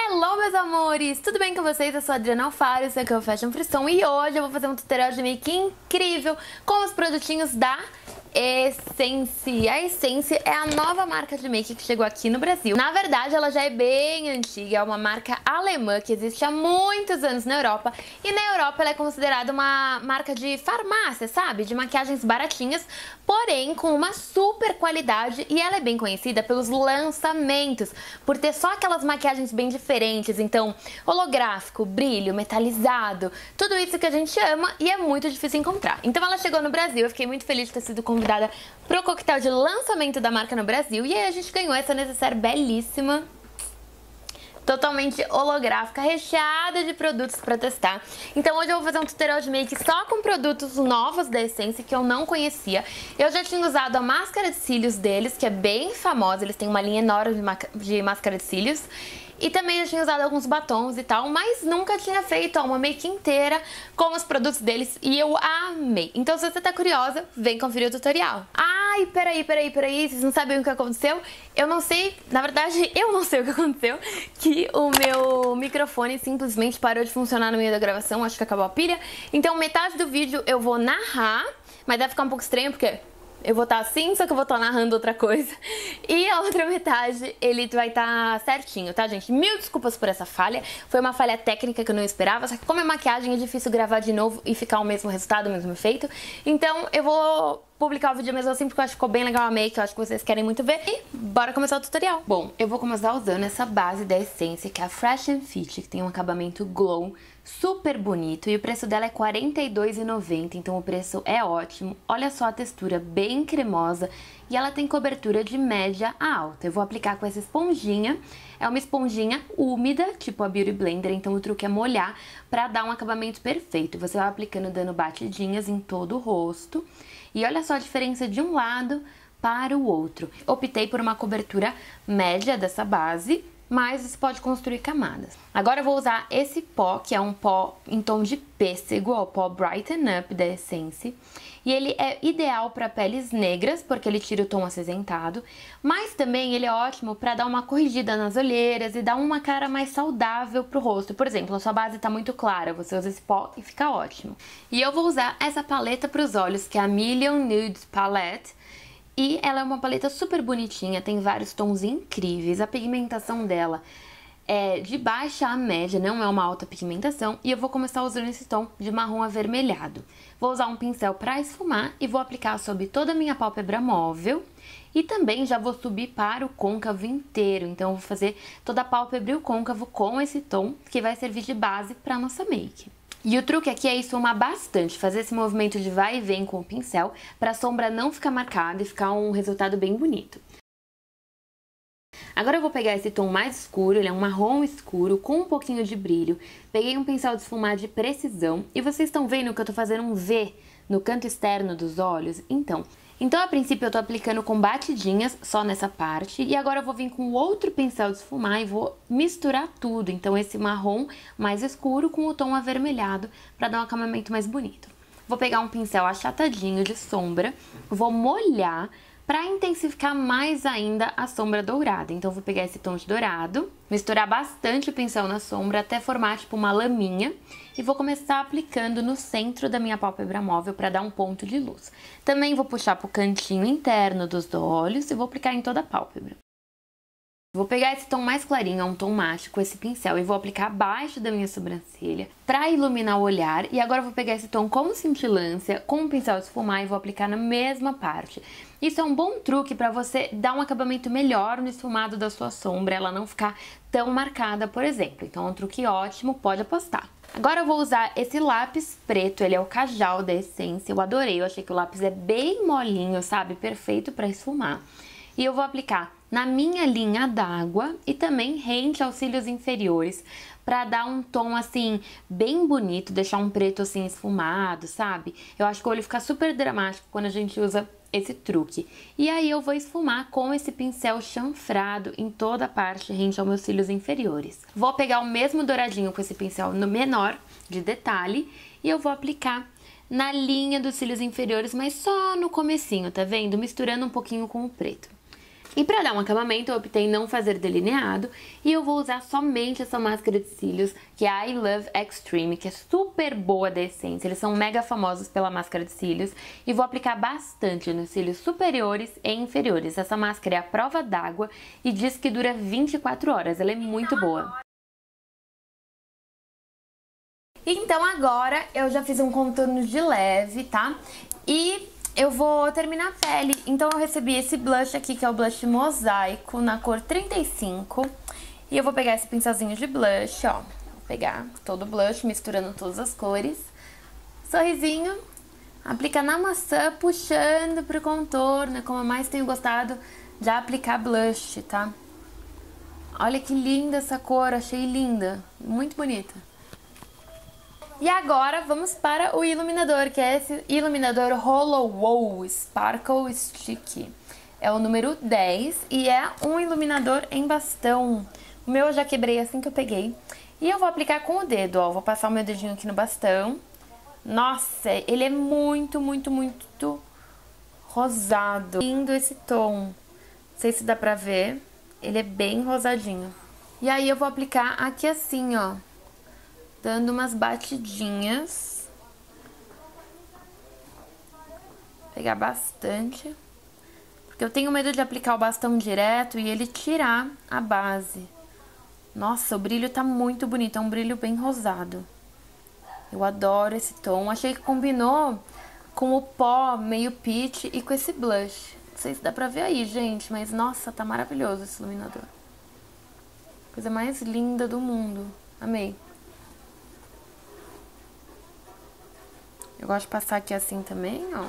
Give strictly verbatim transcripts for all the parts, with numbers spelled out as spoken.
Hello, meus amores! Tudo bem com vocês? Eu sou a Adriana Alfaro, isso aqui é o Fashion Frisson e hoje eu vou fazer um tutorial de make incrível com os produtinhos da Essence. A Essence é a nova marca de make que chegou aqui no Brasil. Na verdade, ela já é bem antiga, é uma marca alemã que existe há muitos anos na Europa. E na Europa ela é considerada uma marca de farmácia, sabe? De maquiagens baratinhas, porém com uma super qualidade. E ela é bem conhecida pelos lançamentos, por ter só aquelas maquiagens bem diferentes. Então, holográfico, brilho, metalizado, tudo isso que a gente ama e é muito difícil encontrar. Então ela chegou no Brasil, eu fiquei muito feliz de ter sido convidada pro coquetel de lançamento da marca no Brasil. E aí a gente ganhou essa necessaire belíssima, totalmente holográfica, recheada de produtos pra testar. Então hoje eu vou fazer um tutorial de make só com produtos novos da Essence que eu não conhecia. Eu já tinha usado a máscara de cílios deles, que é bem famosa, eles têm uma linha enorme de máscara de cílios. E também já tinha usado alguns batons e tal, mas nunca tinha feito uma make inteira com os produtos deles e eu amei. Então se você tá curiosa, vem conferir o tutorial. Ai, peraí, peraí, peraí, vocês não sabem o que aconteceu? Eu não sei, na verdade eu não sei o que aconteceu, que o meu microfone simplesmente parou de funcionar no meio da gravação, acho que acabou a pilha. Então metade do vídeo eu vou narrar, mas deve ficar um pouco estranho porque eu vou estar assim, só que eu vou estar narrando outra coisa. E a outra metade, ele vai estar certinho, tá, gente? Mil desculpas por essa falha. Foi uma falha técnica que eu não esperava. Só que como é maquiagem, é difícil gravar de novo e ficar o mesmo resultado, o mesmo efeito. Então eu vou publicar o vídeo mesmo assim, porque eu acho que ficou bem legal a make, eu acho que vocês querem muito ver. E bora começar o tutorial. Bom, eu vou começar usando essa base da Essence, que é a Fresh and Fit, que tem um acabamento glow super bonito. E o preço dela é quarenta e dois reais e noventa centavos, então o preço é ótimo. Olha só a textura, bem cremosa. E ela tem cobertura de média a alta. Eu vou aplicar com essa esponjinha. É uma esponjinha úmida, tipo a Beauty Blender, então o truque é molhar pra dar um acabamento perfeito. Você vai aplicando dando batidinhas em todo o rosto. E olha só a diferença de um lado para o outro. Optei por uma cobertura média dessa base, mas você pode construir camadas. Agora eu vou usar esse pó, que é um pó em tom de pêssego, ó, o pó Brighten Up da Essence. E ele é ideal para peles negras, porque ele tira o tom acinzentado, mas também ele é ótimo para dar uma corrigida nas olheiras e dar uma cara mais saudável pro rosto. Por exemplo, a sua base tá muito clara, você usa esse pó e fica ótimo. E eu vou usar essa paleta para os olhos, que é a Million Nude Palette. E ela é uma paleta super bonitinha, tem vários tons incríveis, a pigmentação dela é de baixa a média, não é uma alta pigmentação, e eu vou começar usando esse tom de marrom avermelhado. Vou usar um pincel para esfumar e vou aplicar sobre toda a minha pálpebra móvel, e também já vou subir para o côncavo inteiro, então eu vou fazer toda a pálpebra e o côncavo com esse tom, que vai servir de base para a nossa make. E o truque aqui é esfumar bastante, fazer esse movimento de vai e vem com o pincel, para a sombra não ficar marcada e ficar um resultado bem bonito. Agora eu vou pegar esse tom mais escuro, ele é um marrom escuro com um pouquinho de brilho. Peguei um pincel de esfumar de precisão e vocês estão vendo que eu tô fazendo um V no canto externo dos olhos? Então, então a princípio eu tô aplicando com batidinhas só nessa parte e agora eu vou vir com outro pincel de esfumar e vou misturar tudo. Então esse marrom mais escuro com o tom avermelhado para dar um acabamento mais bonito. Vou pegar um pincel achatadinho de sombra, vou molhar para intensificar mais ainda a sombra dourada. Então eu vou pegar esse tom de dourado, misturar bastante o pincel na sombra até formar tipo uma laminha e vou começar aplicando no centro da minha pálpebra móvel para dar um ponto de luz. Também vou puxar para o cantinho interno dos olhos e vou aplicar em toda a pálpebra. Vou pegar esse tom mais clarinho, é um tom mate, com esse pincel e vou aplicar abaixo da minha sobrancelha para iluminar o olhar. E agora eu vou pegar esse tom com cintilância, com um pincel de esfumar e vou aplicar na mesma parte. Isso é um bom truque para você dar um acabamento melhor no esfumado da sua sombra, ela não ficar tão marcada, por exemplo. Então é um truque ótimo, pode apostar. Agora eu vou usar esse lápis preto, ele é o Kajal da Essence, eu adorei, eu achei que o lápis é bem molinho, sabe? Perfeito para esfumar. E eu vou aplicar na minha linha d'água e também rente aos cílios inferiores, pra dar um tom assim, bem bonito, deixar um preto assim esfumado, sabe? Eu acho que o olho fica super dramático quando a gente usa esse truque. E aí eu vou esfumar com esse pincel chanfrado em toda a parte rente aos meus cílios inferiores. Vou pegar o mesmo douradinho com esse pincel no menor de detalhe e eu vou aplicar na linha dos cílios inferiores, mas só no comecinho, tá vendo? Misturando um pouquinho com o preto. E pra dar um acabamento, eu optei em não fazer delineado e eu vou usar somente essa máscara de cílios, que é a I Love Extreme, que é super boa da Essence. Eles são mega famosos pela máscara de cílios e vou aplicar bastante nos cílios superiores e inferiores. Essa máscara é à prova d'água e diz que dura vinte e quatro horas, ela é muito boa. Então agora eu já fiz um contorno de leve, tá? E eu vou terminar a pele. Então eu recebi esse blush aqui, que é o blush mosaico, na cor trinta e cinco. E eu vou pegar esse pincelzinho de blush, ó. Vou pegar todo o blush, misturando todas as cores. Sorrisinho. Aplica na maçã, puxando pro contorno. Como eu mais tenho gostado de aplicar blush, tá? Olha que linda essa cor, achei linda. Muito bonita. E agora vamos para o iluminador, que é esse iluminador Hollow Wow Sparkle Stick. É o número dez e é um iluminador em bastão. O meu eu já quebrei assim que eu peguei. E eu vou aplicar com o dedo, ó. Vou passar o meu dedinho aqui no bastão. Nossa, ele é muito, muito, muito rosado. Lindo esse tom. Não sei se dá pra ver. Ele é bem rosadinho. E aí eu vou aplicar aqui assim, ó. Dando umas batidinhas. Pegar bastante. Porque eu tenho medo de aplicar o bastão direto e ele tirar a base. Nossa, o brilho tá muito bonito. É um brilho bem rosado. Eu adoro esse tom. Achei que combinou com o pó meio peach e com esse blush. Não sei se dá pra ver aí, gente. Mas, nossa, tá maravilhoso esse iluminador. Coisa mais linda do mundo. Amei. Eu gosto de passar aqui assim também, ó.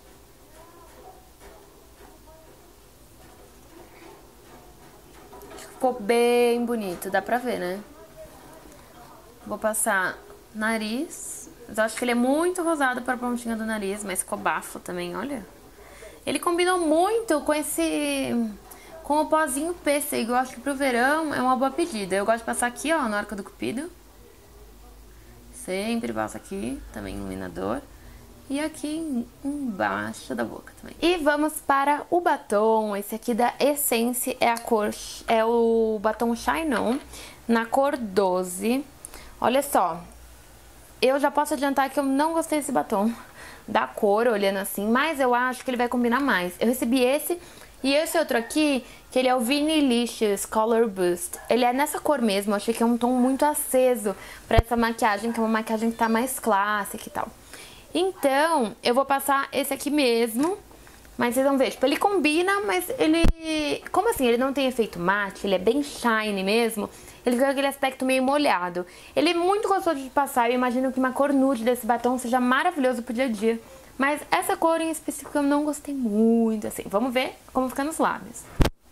Ficou bem bonito, dá pra ver, né? Vou passar nariz. Eu acho que ele é muito rosado para a pontinha do nariz, mas ficou bafo também, olha. Ele combinou muito com esse... com o pozinho pêssego. Eu acho que pro verão é uma boa pedida. Eu gosto de passar aqui, ó, na Arca do Cupido. Sempre passo aqui, também iluminador. E aqui embaixo da boca também. E vamos para o batom. Esse aqui da Essence é a cor... é o batom Shine On, na cor doze. Olha só. Eu já posso adiantar que eu não gostei desse batom, da cor, olhando assim. Mas eu acho que ele vai combinar mais. Eu recebi esse e esse outro aqui, que ele é o Vinylicious Color Boost. Ele é nessa cor mesmo. Eu achei que é um tom muito aceso pra essa maquiagem, que é uma maquiagem que tá mais clássica e tal. Então, eu vou passar esse aqui mesmo, mas vocês vão ver, tipo, ele combina, mas ele... como assim, ele não tem efeito mate, ele é bem shiny mesmo, ele fica com aquele aspecto meio molhado. Ele é muito gostoso de passar, eu imagino que uma cor nude desse batom seja maravilhoso pro dia a dia. Mas essa cor em específico eu não gostei muito, assim. Vamos ver como fica nos lábios.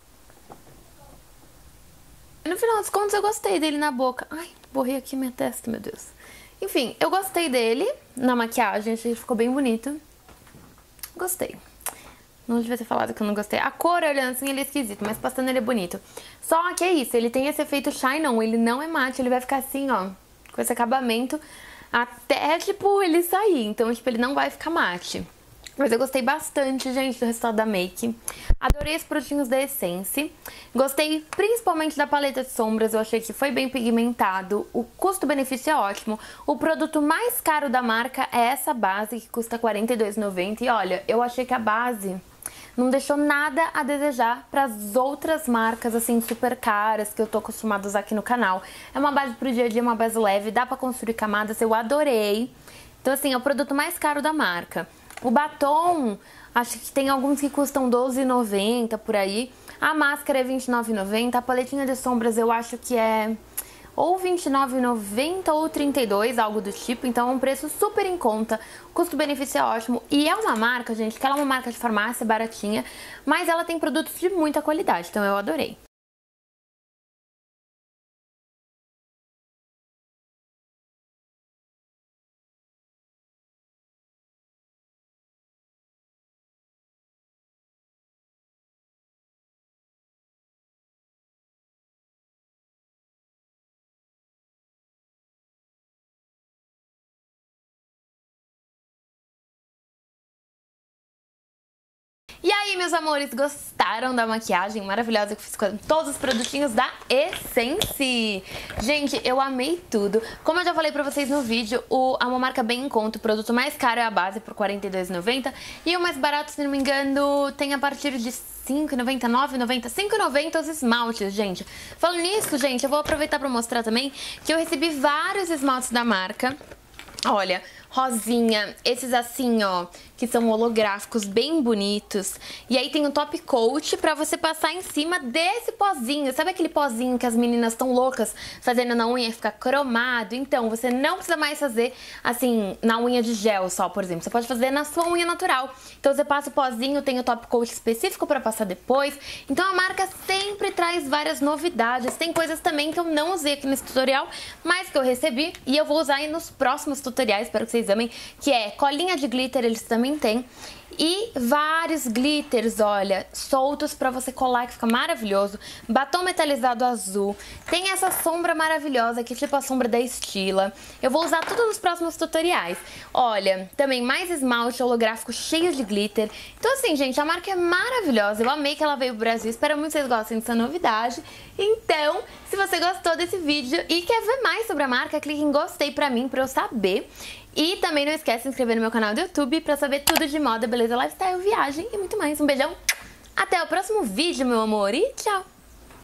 No final dos contos eu gostei dele na boca. Ai, borrei aqui minha testa, meu Deus. Enfim, eu gostei dele na maquiagem, achei que ficou bem bonito. Gostei. Não devia ter falado que eu não gostei. A cor, olhando assim, ele é esquisito, mas passando ele é bonito. Só que é isso, ele tem esse efeito shine on, ele não é mate, ele vai ficar assim, ó, com esse acabamento até, tipo, ele sair. Então, tipo, ele não vai ficar mate. Mas eu gostei bastante, gente, do resultado da make. Adorei os produtinhos da Essence. Gostei principalmente da paleta de sombras, eu achei que foi bem pigmentado. O custo-benefício é ótimo. O produto mais caro da marca é essa base, que custa quarenta e dois reais e noventa centavos. E olha, eu achei que a base não deixou nada a desejar para as outras marcas, assim, super caras que eu tô acostumada a usar aqui no canal. É uma base pro dia a dia, uma base leve, dá pra construir camadas, eu adorei. Então, assim, é o produto mais caro da marca. O batom, acho que tem alguns que custam doze reais e noventa centavos por aí. A máscara é vinte e nove reais e noventa centavos. A paletinha de sombras eu acho que é ou vinte e nove reais e noventa centavos ou trinta e dois reais, algo do tipo. Então é um preço super em conta. O custo-benefício é ótimo. E é uma marca, gente, que ela é uma marca de farmácia baratinha, mas ela tem produtos de muita qualidade. Então eu adorei. E aí, meus amores, gostaram da maquiagem maravilhosa que eu fiz com todos os produtinhos da Essence? Gente, eu amei tudo. Como eu já falei pra vocês no vídeo, o, a uma marca bem em conta, o produto mais caro é a base por quarenta e dois reais e noventa centavos e o mais barato, se não me engano, tem a partir de cinco reais e noventa e nove centavos, noventa, cinco reais e noventa centavos os esmaltes, gente. Falando nisso, gente, eu vou aproveitar pra mostrar também que eu recebi vários esmaltes da marca. Olha, rosinha, esses assim, ó, que são holográficos, bem bonitos. E aí tem o top coat pra você passar em cima desse pozinho. Sabe aquele pozinho que as meninas estão loucas fazendo na unha e ficar cromado? Então, você não precisa mais fazer, assim, na unha de gel só, por exemplo. Você pode fazer na sua unha natural. Então, você passa o pozinho, tem o top coat específico pra passar depois. Então, a marca sempre traz várias novidades. Tem coisas também que eu não usei aqui nesse tutorial, mas que eu recebi e eu vou usar aí nos próximos tutoriais, espero que vocês amem, que é colinha de glitter, eles também têm. E vários glitters, olha, soltos pra você colar, que fica maravilhoso. Batom metalizado azul. Tem essa sombra maravilhosa aqui, tipo a sombra da Stila. Eu vou usar tudo nos próximos tutoriais. Olha, também mais esmalte holográfico cheio de glitter. Então assim, gente, a marca é maravilhosa. Eu amei que ela veio pro Brasil. Espero muito que vocês gostem dessa novidade. Então, se você gostou desse vídeo e quer ver mais sobre a marca, clique em gostei pra mim, pra eu saber. E também não esquece de se inscrever no meu canal do YouTube pra saber tudo de moda, beleza, lifestyle, viagem e muito mais. Um beijão, até o próximo vídeo, meu amor, e tchau!